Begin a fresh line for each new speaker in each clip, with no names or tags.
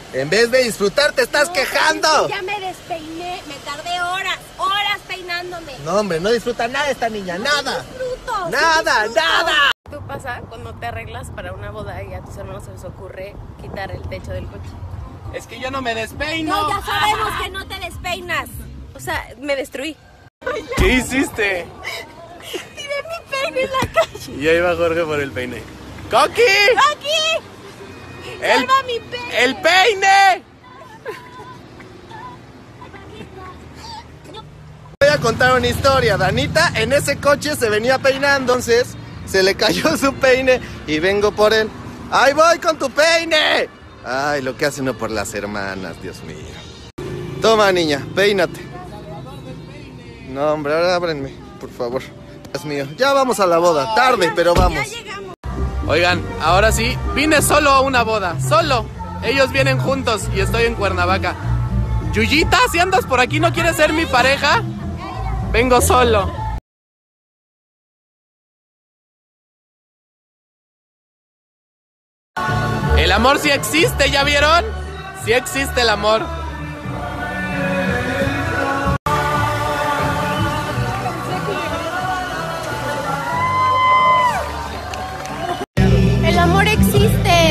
En vez de disfrutar, te estás quejando.
Ya me despeiné, me tardé horas peinándome.
No, hombre, no disfruta nada esta niña, nada.
Disfruto.
Nada, nada.
¿Qué pasa cuando te arreglas para una boda y a tus hermanos se les ocurre quitar el techo del coche?
Es que yo no me despeino.
No, ya sabemos que no te despeinas. O sea, me destruí.
¿Qué hiciste?
Tiré mi peine en la calle.
Y ahí va Jorge por el peine. ¡Coqui!
¡Aquí! ¡Salva mi peine!
¡El peine!
Voy a contar una historia. Danita en ese coche se venía peinando, entonces se le cayó su peine y vengo por él. ¡Ahí voy con tu peine! Ay, lo que hace uno por las hermanas, Dios mío. Toma, niña, peínate. No, hombre, ahora ábrenme, por favor. Dios mío, ya vamos a la boda. Tarde, pero vamos.
Oigan, ahora sí, vine solo a una boda, solo. Ellos vienen juntos y estoy en Cuernavaca. Yuyita, si andas por aquí, ¿no quieres ser mi pareja? Vengo solo. El amor sí existe, ¿ya vieron? Sí existe el amor.
El amor existe.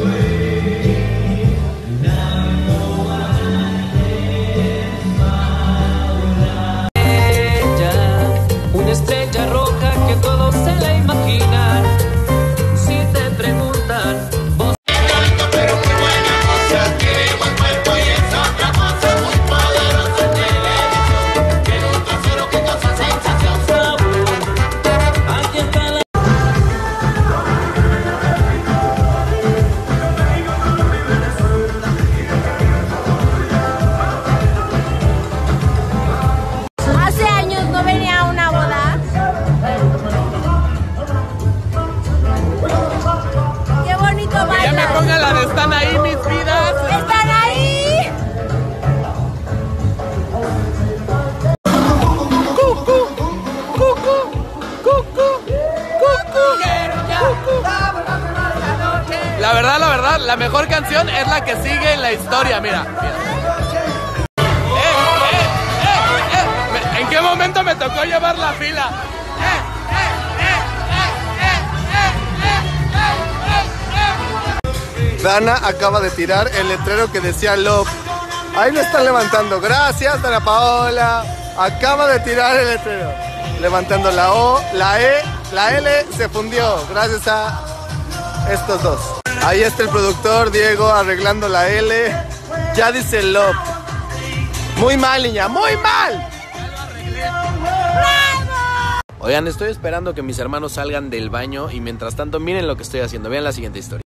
Una estrella roja que todos se la imaginan. Si te preguntan, vos. Pero muy buena cosa, tiene buen cuerpo y es otra cosa muy poderosa en televisión. Tiene un trasero que causa sensación, sabor. Aquí está la.
Hace años no venía a una boda. Qué bonito bailar.
Ya me pongan la de están ahí mis vidas.
¡Están ahí!
La verdad, la mejor canción es la que sigue en la historia, mira. ¿En qué momento me tocó llevar la fila?
Dana acaba de tirar el letrero que decía Love. Ahí lo están levantando. Gracias, Dana Paola. Acaba de tirar el letrero. Levantando la O, la E, la L se fundió. Gracias a estos dos. Ahí está el productor Diego arreglando la L. Ya dice Love. Muy mal, niña, muy mal.
Oigan, estoy esperando que mis hermanos salgan del baño y mientras tanto miren lo que estoy haciendo. Vean la siguiente historia.